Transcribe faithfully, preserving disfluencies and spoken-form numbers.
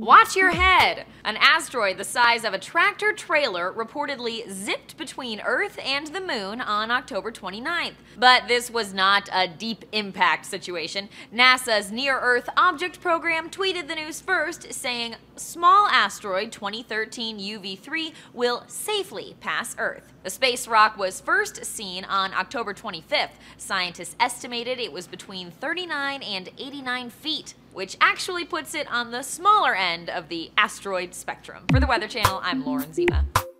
Watch your head! An asteroid the size of a tractor trailer reportedly zipped between Earth and the Moon on October twenty-ninth. But this was not a deep impact situation. NASA's Near-Earth Object Program tweeted the news first, saying, "Small asteroid twenty thirteen U V three will safely pass Earth." The space rock was first seen on October twenty-fifth. Scientists estimated it was between thirty-nine and eighty-nine feet, which actually puts it on the smaller end of the asteroid spectrum. For the Weather Channel, I'm Lauren Zima.